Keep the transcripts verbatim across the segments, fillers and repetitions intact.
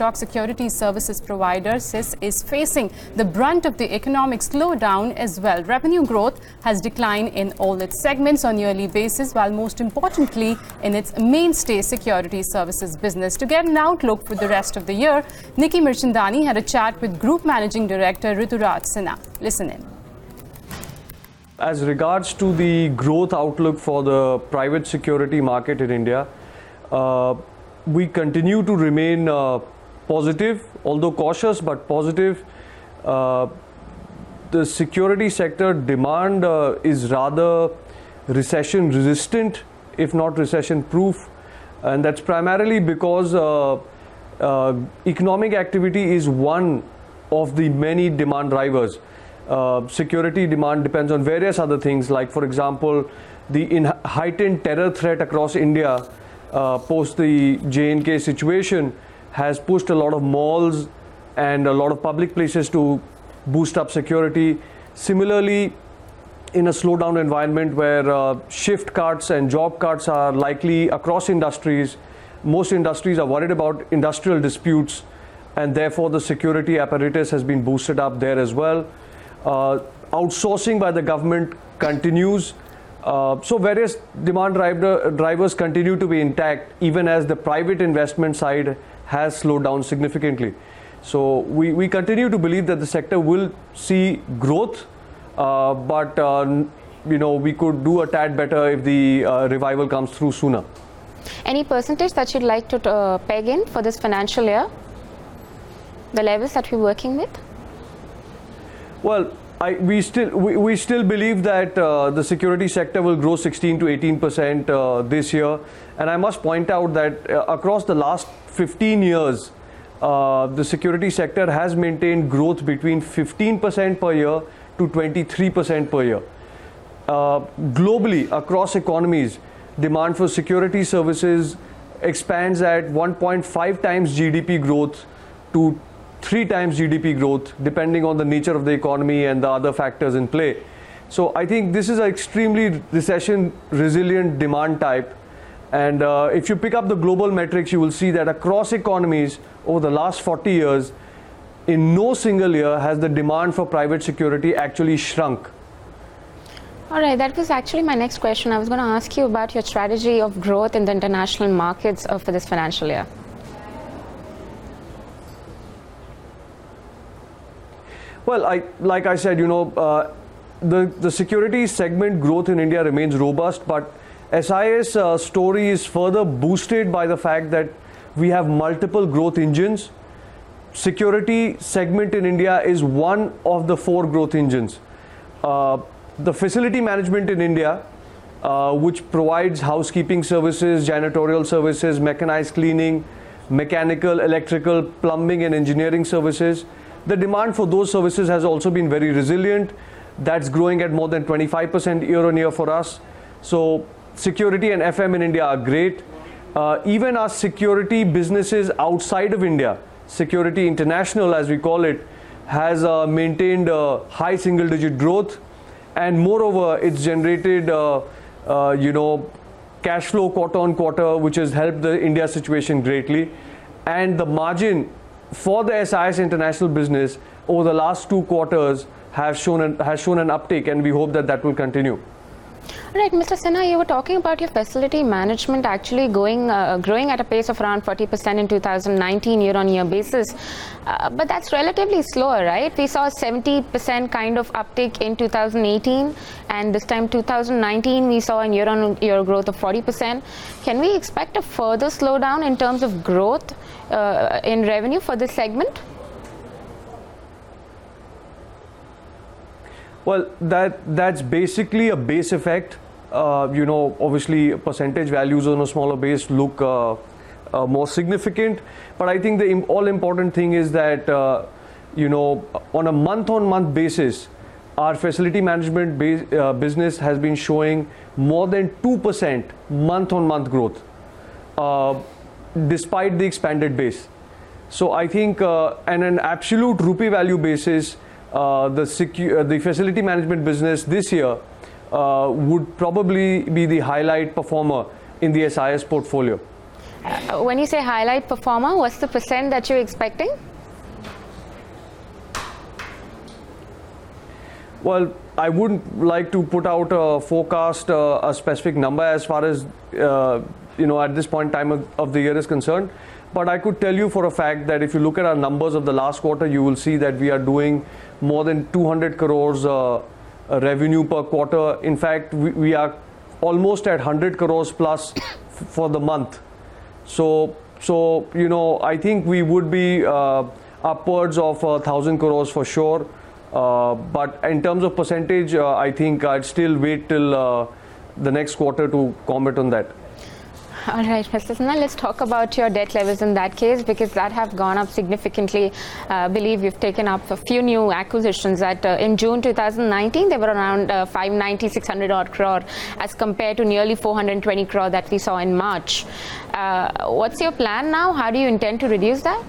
stock security services provider S I S is facing the brunt of the economic slowdown as well. Revenue growth has declined in all its segments on yearly basis, while most importantly in its mainstay security services business. To get an outlook for the rest of the year, Nikki Mirchandani had a chat with Group Managing Director Rituraj Sinha. Listen in. As regards to the growth outlook for the private security market in India, uh, we continue to remain uh, positive, although cautious but positive. Uh, the security sector demand uh, is rather recession resistant, if not recession proof, and that's primarily because uh, uh, economic activity is one of the many demand drivers. Uh, security demand depends on various other things, like for example the in heightened terror threat across India uh, post the J N K situation has pushed a lot of malls and a lot of public places to boost up security. Similarly, in a slowdown environment where uh, shift cuts and job cuts are likely across industries, most industries are worried about industrial disputes, and therefore the security apparatus has been boosted up there as well. Uh, outsourcing by the government continues, uh, so various demand driver, drivers continue to be intact even as the private investment side has slowed down significantly. So we, we continue to believe that the sector will see growth, uh, but uh, you know, we could do a tad better if the uh, revival comes through sooner. Any percentage that you'd like to uh, peg in for this financial year, the levels that we're working with? Well, I, we still we, we still believe that uh, the security sector will grow sixteen to eighteen percent uh, this year, and I must point out that uh, across the last fifteen years, uh, the security sector has maintained growth between fifteen percent per year to twenty-three percent per year. Uh, globally, across economies, demand for security services expands at one point five times G D P growth to three times G D P growth, depending on the nature of the economy and the other factors in play. So I think this is an extremely recession resilient demand type. And uh, if you pick up the global metrics, you will see that across economies over the last forty years, in no single year has the demand for private security actually shrunk. All right, that was actually my next question. I was going to ask you about your strategy of growth in the international markets uh, for this financial year. Well, I, like I said, you know, uh, the, the security segment growth in India remains robust, but S I S uh, story is further boosted by the fact that we have multiple growth engines. Security segment in India is one of the four growth engines. Uh, the facility management in India, uh, which provides housekeeping services, janitorial services, mechanized cleaning, mechanical, electrical, plumbing and engineering services, the demand for those services has also been very resilient. That's growing at more than twenty-five percent year on year for us. So security and F M in India are great. Uh, even our security businesses outside of India, Security International as we call it, has uh, maintained uh, high single digit growth, and moreover it's generated uh, uh, you know, cash flow quarter on quarter, which has helped the India situation greatly. And the margin for the S I S International business over the last two quarters have shown an, has shown an uptick, and we hope that that will continue. All right, Mister Sinha, you were talking about your facility management actually going, uh, growing at a pace of around forty percent in two thousand nineteen year-on-year basis. Uh, but that's relatively slower, right? We saw a seventy percent kind of uptick in two thousand eighteen, and this time two thousand nineteen we saw a year-on-year growth of forty percent. Can we expect a further slowdown in terms of growth uh, in revenue for this segment? Well, that that's basically a base effect. Uh, you know, obviously percentage values on a smaller base look uh, uh, more significant. But I think the im- all important thing is that, uh, you know, on a month-on-month basis, our facility management base, uh, business has been showing more than two percent month-on-month growth, uh, despite the expanded base. So I think uh, on an absolute rupee value basis, uh, the, secu- uh, the facility management business this year uh, would probably be the highlight performer in the S I S portfolio. Uh, when you say highlight performer, what's the percent that you're expecting? Well, I wouldn't like to put out a forecast, uh, a specific number as far as, uh, you know, at this point in time of, of the year is concerned. But I could tell you for a fact that if you look at our numbers of the last quarter, you will see that we are doing more than two hundred crores uh, revenue per quarter. In fact, we, we are almost at one hundred crores plus for the month. So, so you know, I think we would be uh, upwards of one thousand crores for sure. Uh, but in terms of percentage, uh, I think I'd still wait till uh, the next quarter to comment on that. All right, Mister Sinha, let's talk about your debt levels in that case, because that have gone up significantly. I uh, believe you've taken up a few new acquisitions. At uh, in June two thousand nineteen, they were around uh, five ninety, six hundred odd crore, as compared to nearly four hundred twenty crore that we saw in March. Uh, what's your plan now? How do you intend to reduce that?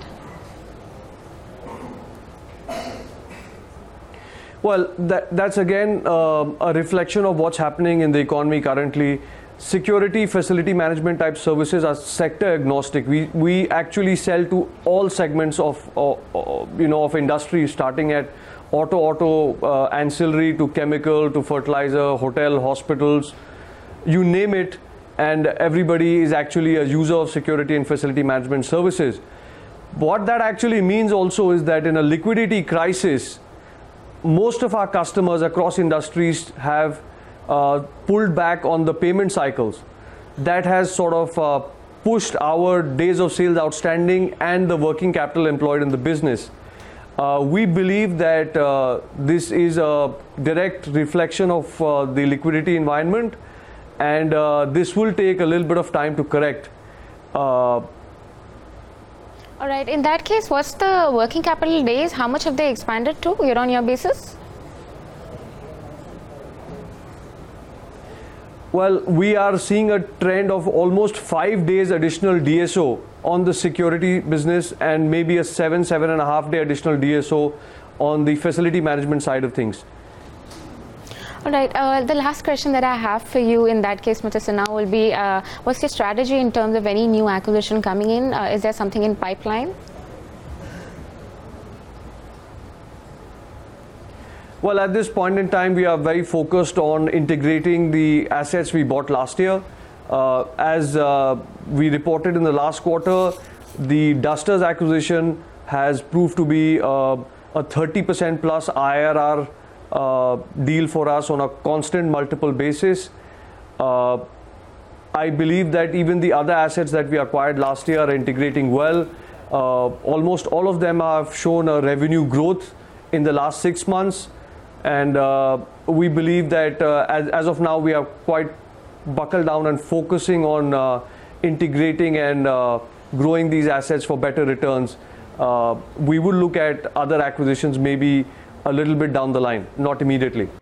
Well, that, that's again uh, a reflection of what's happening in the economy currently. Security facility management type services are sector agnostic. We we actually sell to all segments of uh, uh, you know of industry, starting at auto, auto uh, ancillary to chemical to fertilizer, hotel, hospitals, you name it, and everybody is actually a user of security and facility management services. What that actually means also is that in a liquidity crisis, most of our customers across industries have uh, pulled back on the payment cycles. That has sort of uh, pushed our days of sales outstanding and the working capital employed in the business. Uh, we believe that uh, this is a direct reflection of uh, the liquidity environment, and uh, this will take a little bit of time to correct. Uh, All right, in that case, what's the working capital days? How much have they expanded to year-on-year basis? Well, we are seeing a trend of almost five days additional D S O on the security business, and maybe a seven, seven and a half day additional D S O on the facility management side of things. All right, uh, the last question that I have for you in that case, Mister Sinha, will be, uh, what's your strategy in terms of any new acquisition coming in? Uh, is there something in pipeline? Well, at this point in time, we are very focused on integrating the assets we bought last year. Uh, as uh, we reported in the last quarter, the Dusters acquisition has proved to be uh, a thirty percent plus I R R uh, deal for us on a constant multiple basis. Uh, I believe that even the other assets that we acquired last year are integrating well. Uh, almost all of them have shown a revenue growth in the last six months. And uh, we believe that uh, as, as of now, we are quite buckled down and focusing on uh, integrating and uh, growing these assets for better returns. Uh, we will look at other acquisitions maybe a little bit down the line, not immediately.